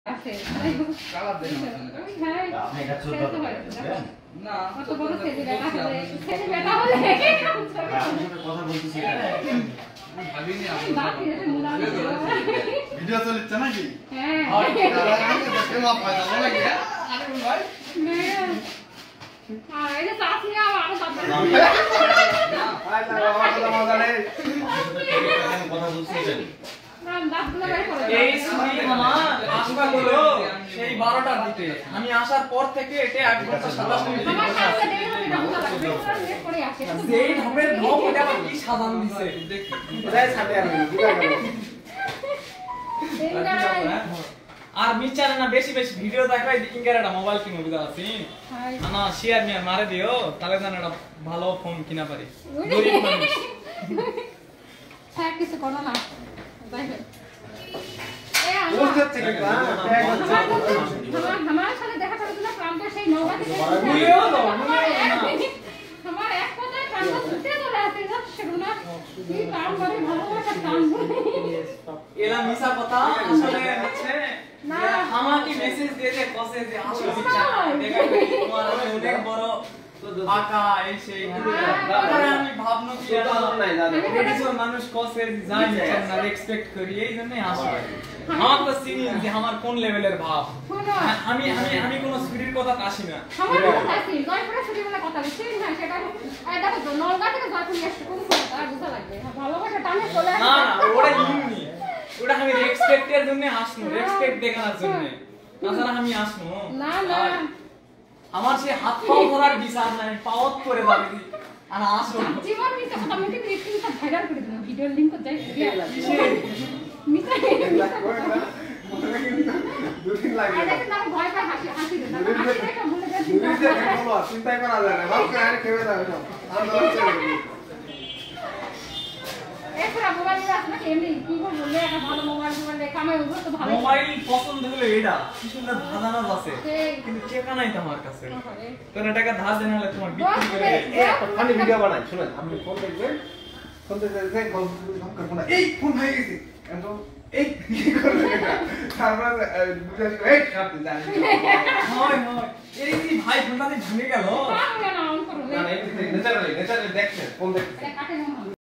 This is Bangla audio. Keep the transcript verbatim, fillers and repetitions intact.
আছে কালার দেন হ্যাঁ আপনি এটা ছোট দেন না কত বড় সেজে বেটা হলে সেজে বেটা হলে আমি কথা বলতেছি ভাবিনি আমি ভিডিও চলছে নাকি হ্যাঁ দেখতে মা ফায়দা বলে কি আরে ভাই হ্যাঁ এটা সাথিয়া আর সাথে না ফায়দা কথা মজা নেই কথা বলছি জানি এই সুনি মামা আসবা হলো সেই বারোটার দিকে আমি আসার পর থেকে এটা এক ঘন্টা সাতাশ মিনিট আমার সাথে দেড় ঘন্টা ঘন্টা লাগবে পুরো লেট করে আসে যেই ঢপের ঢপ এটা কি সাজানো দিছে দেখি এটাই ছাড়ে আমি বুঝা গেল আর মিচারে না বেশি বেশি ভিডিও দেখাই ইনকারেটা মোবাইল কিনে বুঝা আছি না শেয়ার নিয়ে মারে দিও তাহলে জানা একটা ভালো ফোন কিনা পারি গরিব মানুষ হ্যাঁ কিছু করো না हमारे साथ देखा था तो काम तो सही नौगा से हमारे एक पता है काम तो सुनते तो रहते ना शुरू ना ये काम करे ভালো একটা কাম এলা মিছা কথা আসলে হচ্ছে না আমাকে মেসেজ দিয়ে দে কসে যে আসো ইচ্ছা দেখা তোমার অনেক বড় আকা এই সেই তারপরে আমি ভাবনো কি এটা নাই দাদা এডিসন মানুষ কসে যাই না এক্সপেক্ট করি এই জন্য আসে আমার তো চিনি যে আমার কোন লেভেলের ভাব আমি আমি আমি কোন স্পিরিট কথা আসি না আমার কথা আছে জয়পুরে ছুটি বলে কথা বলছি না সেটা এটা তো নলগা থেকে জয়পুরে আসছে কোন কথা আর বুঝা লাগবে ভালোবাসা টানে চলে আসে না না ওটা ইউনি ওটা আমি এক্সপেক্টের জন্য আসনো এক্সপেক্ট দেখানোর জন্য তাছাড়া আমি আসনো না না আমার সে হাত পাও ধরার বিচার নাই পাওত করে যাবে আর আসো জীবন মিটা কথা আমি কি রিপিট ভাইরাল করে দিলাম ভিডিও লিংক যাই দিয়া মিটা দুদিন লাগে আরে না ভয় পায় হাসি হাসি দেন হাসি দেখে ভুলে যাচ্ছি দুদিন দেখে বলো চিন্তা করা যায় না ভাব করে খেয়ে দাও সব আর দরকার চলে এছাড়া মোবাইল আছে না এমনি কি বললে একটা ভালো মোবাইল মোবাইল কামাই উঠো তো ভালো মোবাইল পছন্দ হলো এটা কি সুন্দর ধাঁধানো আছে কিন্তু টাকা নাই তোমার কাছে তোর টাকা ধার দেন হলে তোমার বিক্রি করে এই ফানি ভিডিও বানাই শুনুন আপনি ফোন দেখবেন ফোন দেখবেন কল ফোন এই ফোন হয়ে গেছে এন্ড এই কি করবে এটা তারপর বুঝা এই কাট দেন হয় হয় এই কি ভাই ফোনটা ভেঙে গেল না না অন করো না না এই নেচারালি নেচারালি দেখছেন ফোন দেখছেন